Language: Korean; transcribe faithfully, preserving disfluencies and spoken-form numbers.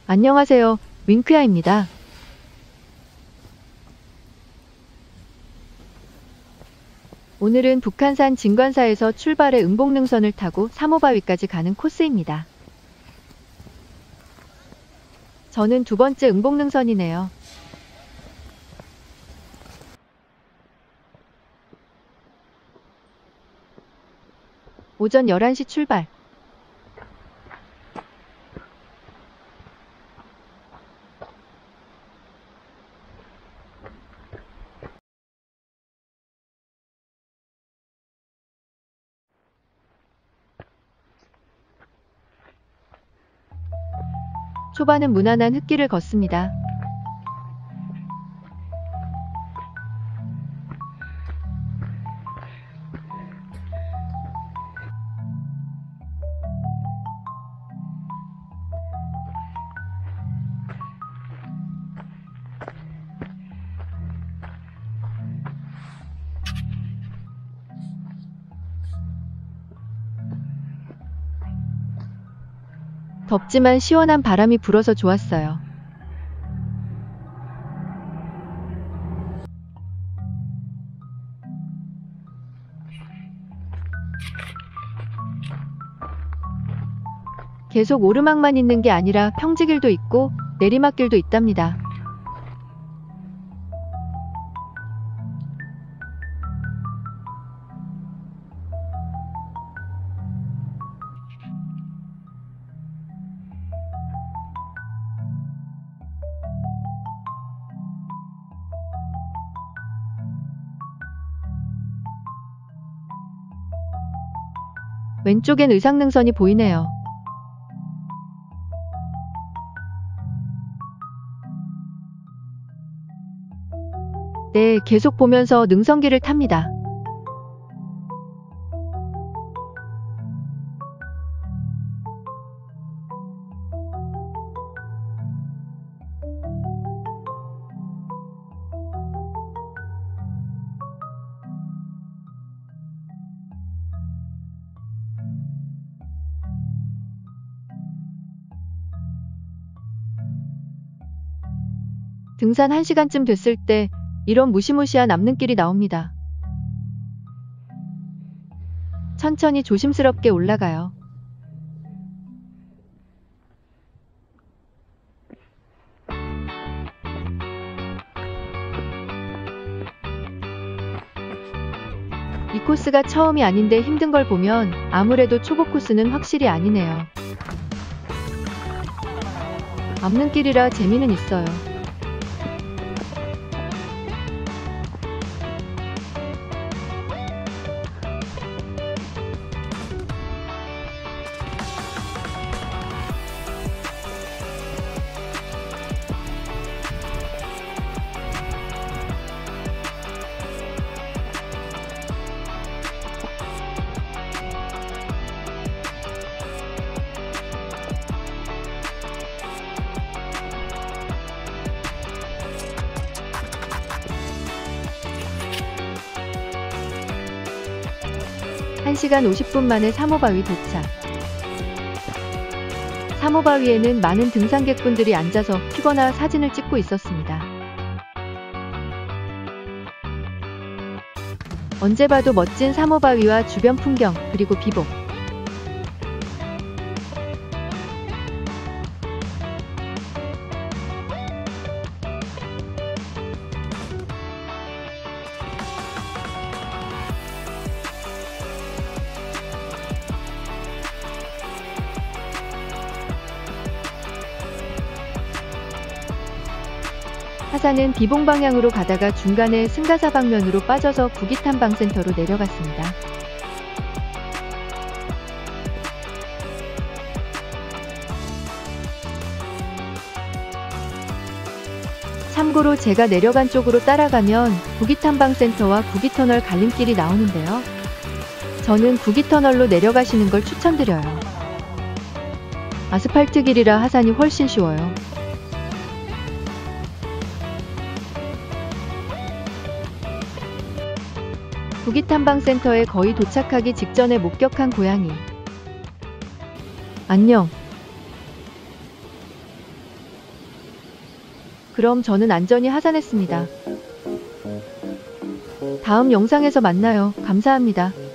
안녕하세요. 윙크야입니다. 오늘은 북한산 진관사에서 출발해 음복능선을 타고 삼호바위까지 가는 코스입니다. 저는 두 번째 음복능선이네요. 오전 열한 시 출발. 초반은 무난한 흙길을 걷습니다. 덥지만 시원한 바람이 불어서 좋았어요. 계속 오르막만 있는 게 아니라 평지길도 있고 내리막길도 있답니다. 왼쪽엔 의상능선이 보이네요. 네, 계속 보면서 능선길을 탑니다. 등산 한 시간쯤 됐을 때 이런 무시무시한 암릉길이 나옵니다. 천천히 조심스럽게 올라가요. 이 코스가 처음이 아닌데 힘든 걸 보면 아무래도 초보 코스는 확실히 아니네요. 암릉길이라 재미는 있어요. 한 시간 오십 분 만에 삼호바위 도착. 삼호바위에는 많은 등산객분들이 앉아서 피거나 사진을 찍고 있었습니다. 언제 봐도 멋진 삼호바위와 주변 풍경, 그리고 비봉. 하산은 비봉 방향으로 가다가 중간에 승가사 방면으로 빠져서 구기탄방센터로 내려갔습니다. 참고로 제가 내려간 쪽으로 따라가면 구기탄방센터와 구기터널 갈림길이 나오는데요. 저는 구기터널로 내려가시는 걸 추천드려요. 아스팔트 길이라 하산이 훨씬 쉬워요. 구기탄방센터에 거의 도착하기 직전에 목격한 고양이. 안녕. 그럼 저는 안전히 하산했습니다. 다음 영상에서 만나요. 감사합니다.